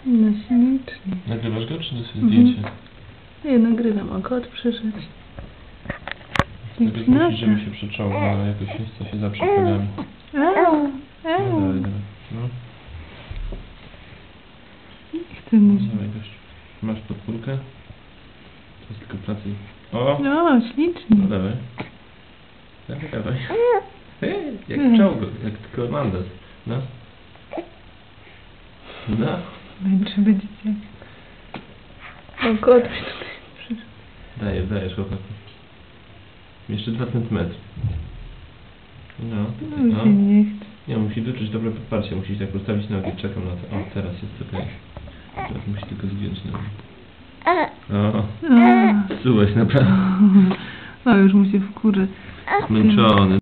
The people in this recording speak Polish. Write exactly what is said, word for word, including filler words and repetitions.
No ślicznie. Nagrywasz go, czy to jest Mhm. zdjęcie? Nie, nagrywam, a kot przyszedł. Tylko musisz, żeby się przeczołgał, ale jakoś nie chce się za przepływami. Eee, No eee. dalej, dalej. No. Chcę mówić. Dawaj, gość. Masz podpórkę? To jest tylko pracy. O! No, ślicznie. No dawaj. Dawaj, dawaj. Hej, jak czołg, jak komandos. No. No. Męczy będziecie. O, kot mi tutaj przyszedł. Dajesz, dajesz chłopaku. Jeszcze dwa centymetry. No, No, tutaj, no. się nie chce. Nie, musi wyczuć dobre podparcie, musisz tak ustawić nogi, czekam na to. O, teraz jest okej. Teraz musi tylko zdjąć nogi. O, A. zsułeś naprawdę. A już mu się wkurzy. Zmęczony.